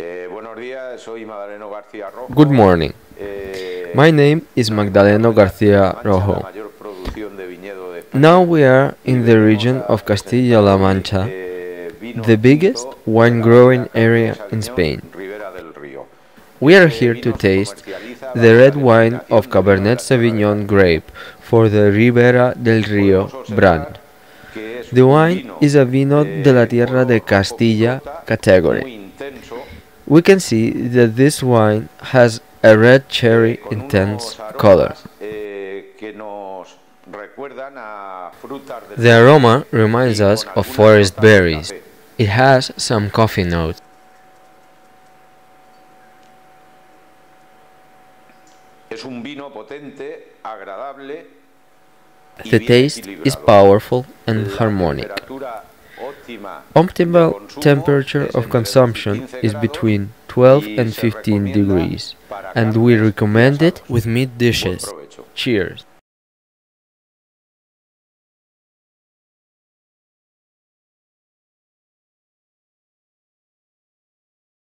Good morning. My name is Magdaleno García Rojo. Now we are in the region of Castilla-La Mancha, the biggest wine-growing area in Spain. We are here to taste the red wine of Cabernet Sauvignon grape for the Ribera del Río brand. The wine is a Vino de la Tierra de Castilla category. We can see that this wine has a red cherry intense color. The aroma reminds us of forest berries. It has some coffee notes. The taste is powerful and harmonic. Optimal temperature of consumption is between 12 and 15 degrees, and we recommend it with meat dishes. Cheers!